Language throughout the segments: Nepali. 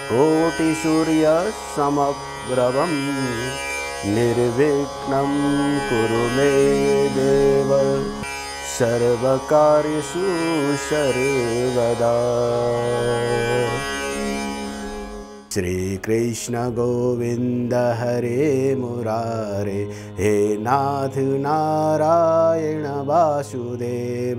कोटिसूर्यसमप्रभं निर्विघ्नं कुरु मे देव सर्वकार्येषु सर्वदा। श्री कृष्ण गोविंद हरे मुरारे, हे नाथ नारायण वासुदेव।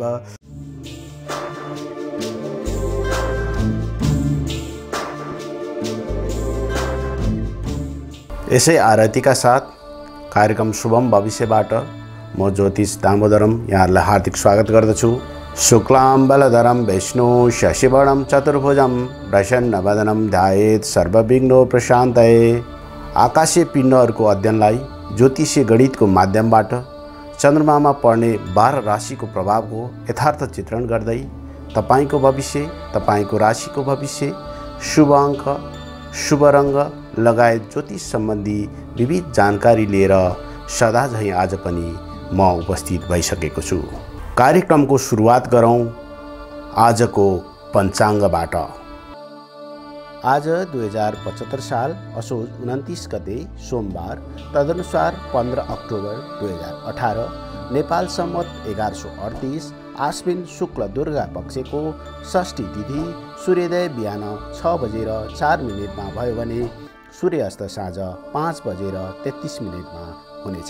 यसै आरतीका साथ कार्यक्रम शुभम भविष्यबाट म ज्योतिष दामोदरम यहाँहरूलाई हार्दिक स्वागत गर्दछु। शुक्लाम्बरधरं विष्णु शशिवर्णं चतुर्भुजं प्रसन्नवदनं ध्यायेत् सर्वविघ्नोपशान्तये। आकाशीय पिण्डहरूको अध्ययनलाई ज्योतिषीय गणितको माध्यमबाट चन्द्रमामा पर्ने 12 राशिको प्रभावको यथार्थ चित्रण गर्दै तपाईको भविष्य, तपाईको राशिको भविष्य, शुभ अङ्क, शुभ रङ्ग लगायत ज्योतिष सम्बन्धी विविध जानकारी लिएर सदा झैं आज पनि म उपस्थित भइसकेको छु। कार्यक्रमको सुरुवात गरौँ आजको पञ्चाङ्गबाट। आज 2075 साल असोज 29 गते सोमबार, तदनुसार 15 अक्टोबर 2018, नेपाल सम्वत 1138 आश्विन शुक्ल दुर्गा पक्षको षष्ठी तिथि। सूर्योदय बिहान 6:04 भयो भने सूर्यास्त साँझ 5:33 हुनेछ।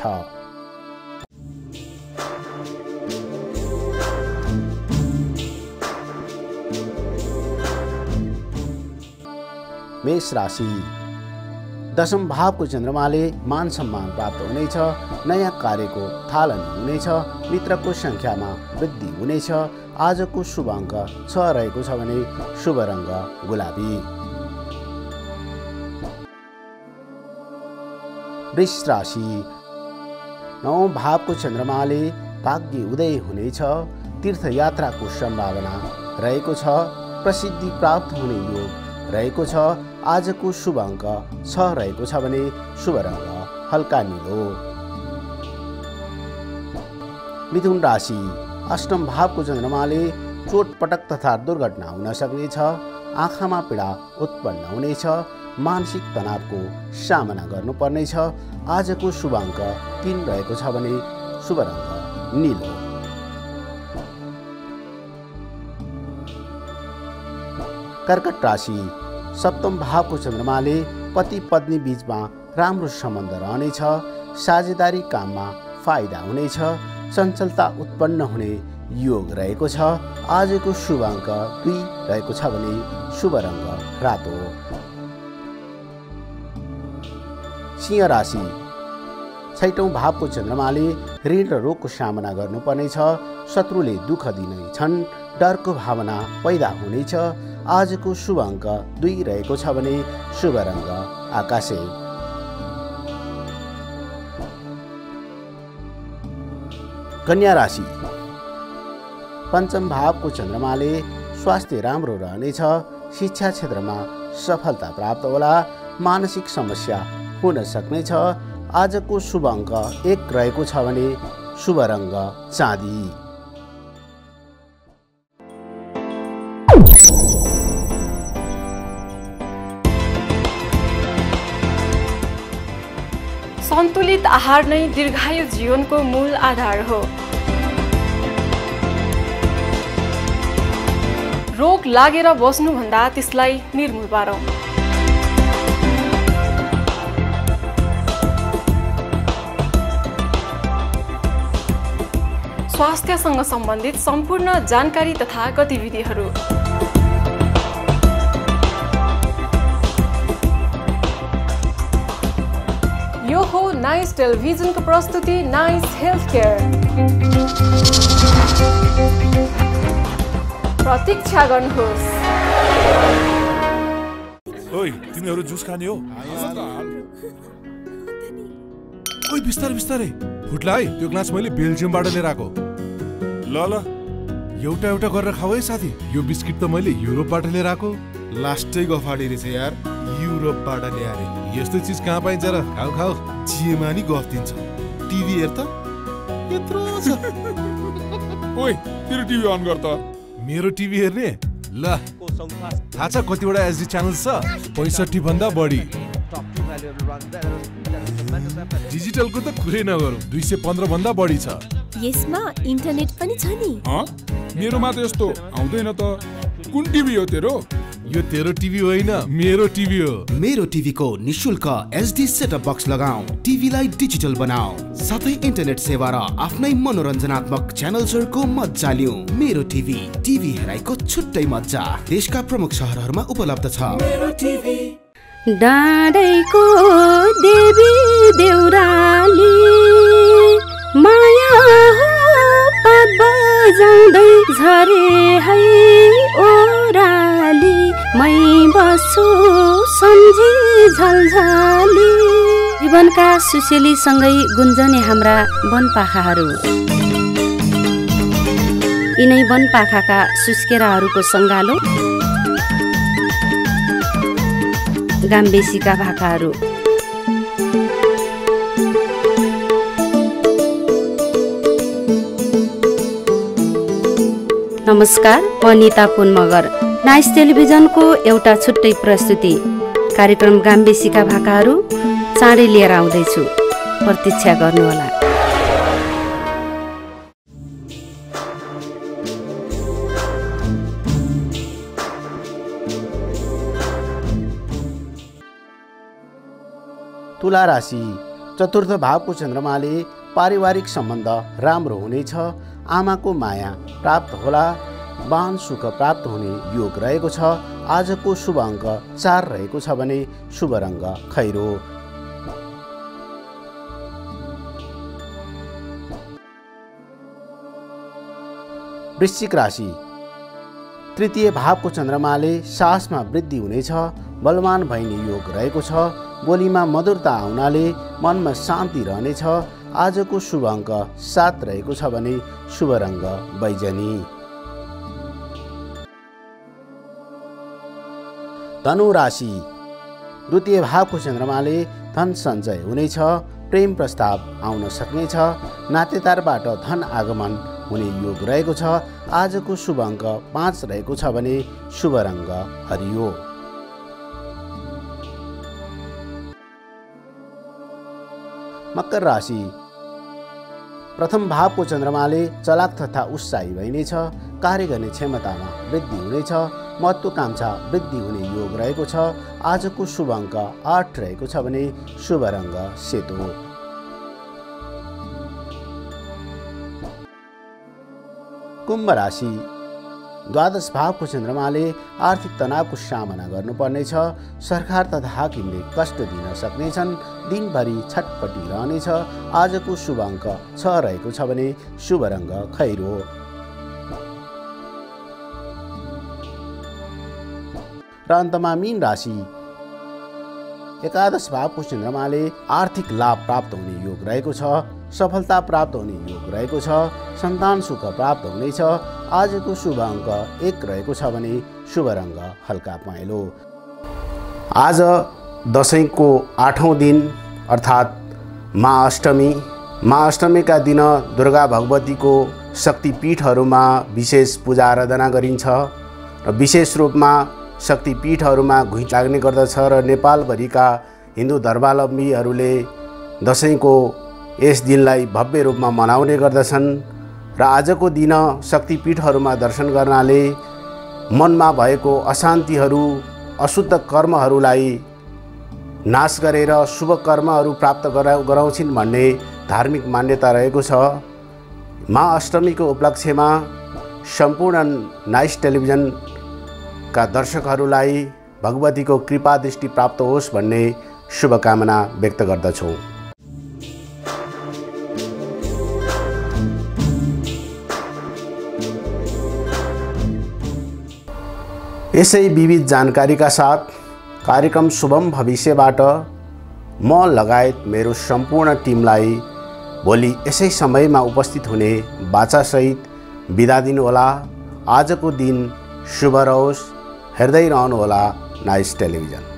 मेष राशि। दशम भावको चन्द्रमाले मान सम्मान प्राप्त हुनेछ। नयाँ कार्यको थालनी हुनेछ। मित्रको सङ्ख्यामा वृद्धि हुनेछ। आजको शुभ अङ्क 6 रहेको छ भने शुभ रङ्ग गुलाबी। वृष राशि। नवौं भावको चन्द्रमाले भाग्य उदय हुनेछ। तीर्थयात्राको सम्भावना रहेको छ। प्रसिद्धि प्राप्त हुने योग रहेको छ। आजको शुभ अङ्क 6 रहेको छ भने शुभ रङ्ग हल्का नीलो। मिथुन राशि। अष्टम भावको चन्द्रमाले चोटपटक तथा दुर्घटना हुन सक्नेछ। आँखामा पीडा उत्पन्न हुनेछ। मानसिक तनावको सामना गर्नुपर्नेछ। आजको शुभ अङ्क 3 रहेको छ भने शुभ रङ्ग नीलो। कर्कट राशि। सप्तम भावको चन्द्रमाले पति पत्नी बीचमा राम्रो सम्बन्ध रहनेछ। साझेदारी काममा फाइदा हुनेछ। चञ्चलता उत्पन्न हुने योग रहेको छ। आजको शुभ अङ्क 2 रहेको छ भने शुभ रङ्ग रातो। सिंह राशि। छैटौं भावको चन्द्रमाले ऋण र रोगको सामना गर्नुपर्नेछ। शत्रुले दुःख दिने छन्। डरको भावना पैदा हुनेछ। आजको शुभ अङ्क 2 रहेको छ भने शुभ रङ्ग आकाशे। कन्या राशि। पञ्चम भावको चन्द्रमाले स्वास्थ्य राम्रो रहनेछ। शिक्षा क्षेत्रमा सफलता प्राप्त होला। मानसिक समस्या हुन सक्नेछ। आजको शुभ अङ्क 1 रहेको छ भने शुभ रङ्ग चाँदी। सन्तुलित आहार नै दीर्घायु जीवनको मूल आधार हो। रोग लागेर बस्नुभन्दा त्यसलाई निर्मूल पारौँ। स्वास्थ्यसँग सम्बन्धित सम्पूर्ण जानकारी तथा गतिविधिहरू यो हो नाइस टेलिभिजनको प्रस्तुति नाइस हेल्थ केयर। प्रतीक्षा गर्नुहोस्। ओइ तिमीहरु जुस खाने हो? ओइ बिस्तारै बिस्तारै फुट्ला है। त्यो ग्लास मैले बेल्जियमबाट लिएर आएको। ल ल एउटा एउटा गरेर खाऊ है साथी। यो बिस्किट त मैले युरोपबाट लिएर आएको। लास्टै गफाडी रहेछ यार। युरोपबाट ल्याए यस्तो चिज कहाँ पाइन्छ र? खाऊ खाऊ। जिएमा नि गफ दिन्छ। टिभी हेर त यत्रो छ। ओइ तेरो टिभी अन गर त। मेरो टिभी हेर्ने? ल थाहा छ कतिवटा एसडी च्यानल छ 65 भन्दा बढी डिजिटलको त कुरै नगरौँ 215 भन्दा बढी छ यसमा इन्टरनेट पनि छ नि मेरोमा त यस्तो आउँदैन त कुन टिभी हो तेरो यो तेरो टिभी होइन मेरो टिभी हो मेरो टिभी को निशुल्क एसडी सेटअप बक्स लगाऊ टिभीलाई डिजिटल बनाऊ साथै इन्टरनेट सेवा र आफ्नै मनोरञ्जनात्मक च्यानल्सहरुको मज्जा लिऊ मेरो टिभी हेराइको छुट्टै मज्जा देशका प्रमुख शहरहरुमा उपलब्ध छ मेरो टिभी डाँडैको देवी देउराली माया हो पात बजाउँदै झरे है ओराली मै बस्छु सम्झी झलझली जीवनका सुसेलीसँगै गुन्जने हाम्रा वनपाखाहरू यिनै वनपाखाका सुस्केराहरूको सङ्गालो गाम्बेसीका भाकाहरू नमस्कार म निता पुन मगर नाइस टेलिभिजनको एउटा छुट्टै प्रस्तुति कार्यक्रम गाम्बेसीका भाकाहरू चाँडै लिएर आउँदैछु प्रतीक्षा गर्नुहोला तुला राशि चतुर्थ भावको चन्द्रमाले पारिवारिक सम्बन्ध राम्रो हुनेछ आमाको माया प्राप्त होला वाहन सुख प्राप्त हुने योग रहेको छ आजको शुभ अङ्क 4 रहेको छ भने शुभ रङ्ग खैरो वृश्चिक राशि तृतीय भावको चन्द्रमाले साहसमा वृद्धि हुनेछ बलवान भइने योग रहेको छ बोलीमा मधुरता आउनाले मनमा शान्ति रहनेछ आजको शुभ अङ्क 7 रहेको छ भने शुभ रङ्ग बैजनी धनु राशि द्वितीय भावको चन्द्रमाले धन सञ्चय हुनेछ प्रेम प्रस्ताव आउन सक्नेछ नातेदारबाट धन आगमन हुने योग रहेको छ आजको शुभ अङ्क 5 रहेको छ भने शुभ रङ्ग हरियो मकर राशि प्रथम भावको चन्द्रमाले चलाक तथा उत्साही भइनेछ कार्य गर्ने क्षमतामा वृद्धि हुनेछ महत्त्वाकांक्षा वृद्धि हुने योग रहेको छ आजको शुभ अङ्क 8 रहेको छ भने शुभ रङ्ग सेतो कुम्भ राशि द्वादश भावको चन्द्रमाले आर्थिक तनावको सामना गर्नुपर्नेछ सरकार तथा हाकिमले कष्ट दिन सक्नेछन् दिनभरि छटपटी रहनेछ आजको शुभ अङ्क 6 रहेको छ भने शुभ रङ्ग खैरो र अन्तमा मीन राशि एकादश भावको चन्द्रमाले आर्थिक लाभ प्राप्त हुने योग रहेको छ सफलता प्राप्त हुने योग रहेको छ सन्तान सुख प्राप्त हुनेछ आजको शुभ अङ्क 1 रहेको छ भने शुभ रङ्ग हल्का पहेँलो आज दशैंको 8औं दिन अर्थात् महाअष्टमीका दिन दुर्गा भगवतीको शक्तिपीठहरूमा विशेष पूजा आराधना गरिन्छ र विशेष रूपमा शक्तिपीठहरूमा घुइँच लाग्ने गर्दछ र नेपालभरिका हिन्दू धर्मावलम्बीहरूले दशैंको यस दिनलाई भव्य रूपमा मनाउने गर्दछन् र आजको दिन शक्तिपीठहरूमा दर्शन गर्नाले मनमा भएको अशान्तिहरू अशुद्ध कर्महरूलाई नाश गरेर शुभ कर्महरू प्राप्त गराउँछिन् भन्ने धार्मिक मान्यता रहेको छ महाअष्टमीको उपलक्ष्यमा सम्पूर्ण नाइस टेलिभिजनका दर्शकहरूलाई भगवतीको कृपा दृष्टि प्राप्त होस् भन्ने शुभकामना व्यक्त गर्दछौँ। यसै विविध जानकारीका साथ कार्यक्रम शुभम भविष्यबाट म लगायत मेरो सम्पूर्ण टिमलाई भोलि यसै समयमा उपस्थित हुने बाचासहित बिदा दिनुहोला। आजको दिन शुभ रहोस्। हेर्दै रहनुहोला नाइस टेलिभिजन।